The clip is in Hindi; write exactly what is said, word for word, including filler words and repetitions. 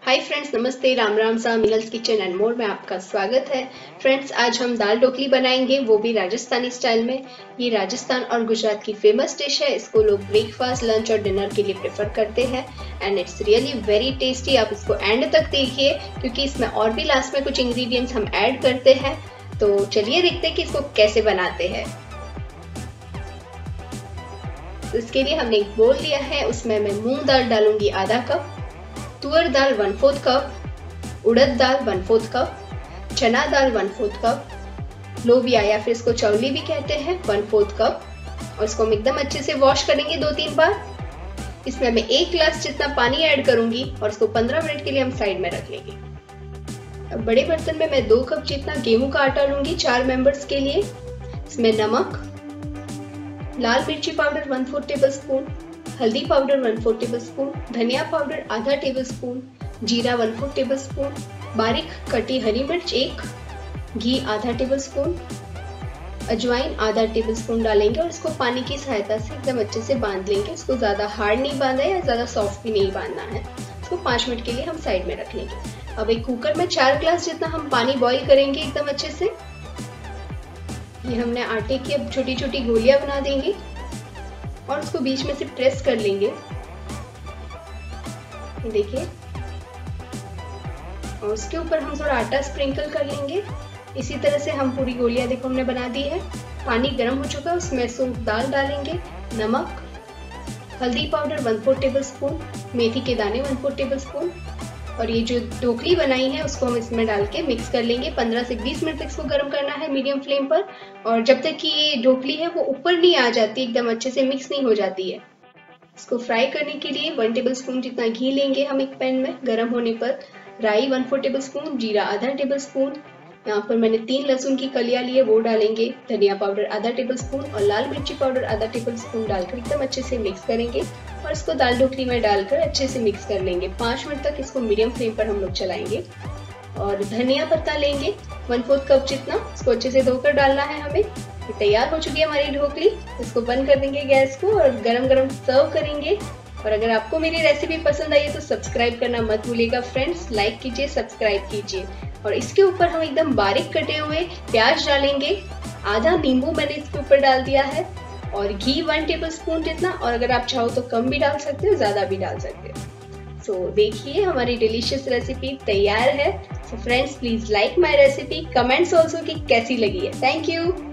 हाय फ्रेंड्स, नमस्ते, राम राम सा। मिनल्स किचन एंड मोर में आपका स्वागत है। फ्रेंड्स, आज हम दाल ढोकली बनाएंगे, वो भी राजस्थानी स्टाइल में। ये राजस्थान और गुजरात की फेमस डिश है। इसको लोग ब्रेकफास्ट, लंच और डिनर के लिए प्रेफर करते हैं and it's really very tasty. आप इसको एंड तक देखिए क्योंकि इसमें और भी लास्ट में कुछ इंग्रेडिएंट्स हम ऐड करते हैं। तो चलिए देखते हैं कि इसको कैसे बनाते हैं। तो इसके लिए हमने एक बोल लिया है, उसमें मैं मूंग दाल डालूंगी आधा कप, तुअर दाल वन फोर्थ कप, उड़द दाल वन फोर्थ कप, चना दाल वन फोर्थ कप, लोबिया या फिर इसको चौली भी कहते हैं वन फोर्थ कप। और इसको हम एकदम अच्छे से वॉश करेंगे दो तीन बार। इसमें मैं एक गिलास जितना पानी ऐड करूंगी और इसको पंद्रह मिनट के लिए हम साइड में रख लेंगे। अब बड़े बर्तन में मैं दो कप जितना गेहूं का आटा लूंगी चार मेंबर्स के लिए। इसमें नमक, लाल मिर्ची powder one fourth tablespoon, हल्दी powder one fourth tablespoon, धनिया पाउडर आधा टेबल स्पून, जीरा वन फोर्थ टेबल स्पून, बारीक कटी हरी मिर्च एक, घी आधा टेबल स्पून, अजवाइन आधा टेबल स्पून डालेंगे और इसको पानी की सहायता से एकदम अच्छे से बांध लेंगे। इसको ज्यादा हार्ड नहीं बांधना है या ज्यादा सॉफ्ट भी नहीं बांधना है। इसको पांच मिनट के लिए हम साइड में रख लेंगे। अब एक कुकर में चार ग्लास जितना हम पानी बॉईल करेंगे एकदम अच्छे से। ये हमने आटे की अब छोटी छोटी गोलियां बना देंगे और उसको बीच में से प्रेस कर लेंगे, देखिए। और उसके ऊपर हम थोड़ा आटा स्प्रिंकल कर लेंगे। इसी तरह से हम पूरी गोलियां देखो हमने बना दी है। पानी गर्म हो चुका है, उसमें सूप दाल डालेंगे, नमक, हल्दी powder one fourth tablespoon, मेथी के दाने वन फोर्थ टेबल स्पून और ये जो ढोकली बनाई है उसको हम इसमें डाल के मिक्स कर लेंगे। पंद्रह से बीस मिनट तक इसको गर्म करना है मीडियम फ्लेम पर। और जब तक कि ये ढोकली है वो ऊपर नहीं आ जाती, एकदम अच्छे से मिक्स नहीं हो जाती है। इसको फ्राई करने के लिए वन टेबल स्पून जितना घी लेंगे हम एक पैन में। गर्म होने पर राई वन फोर्थ टेबल स्पून, जीरा आधा टेबल स्पून, यहाँ पर मैंने तीन लहसुन की कलियां ली है वो डालेंगे, धनिया पाउडर आधा टेबल स्पून और लाल मिर्ची पाउडर आधा टेबल स्पून डालकर एकदम अच्छे से मिक्स करेंगे और इसको दाल ढोकली में डालकर अच्छे से मिक्स कर लेंगे। पाँच मिनट तक इसको मीडियम फ्लेम पर हम लोग चलाएंगे। और धनिया पत्ता लेंगे वन फोर्थ कप जितना, इसको अच्छे से धोकर डालना है हमें। ये तैयार हो चुकी है हमारी ढोकली। इसको बंद कर देंगे गैस को और गरम गरम सर्व करेंगे। और अगर आपको मेरी रेसिपी पसंद आई है तो सब्सक्राइब करना मत भूलिएगा फ्रेंड्स। लाइक कीजिए, सब्सक्राइब कीजिए। और इसके ऊपर हम एकदम बारीक कटे हुए प्याज डालेंगे। आधा नींबू मैंने इसके ऊपर डाल दिया है और घी वन टेबल स्पून जितना। और अगर आप चाहो तो कम भी डाल सकते हो, ज्यादा भी डाल सकते हो। सो so, देखिए हमारी डिलीशियस रेसिपी तैयार है। So friends, please like my recipe, comments also कि कैसी लगी है। Thank you.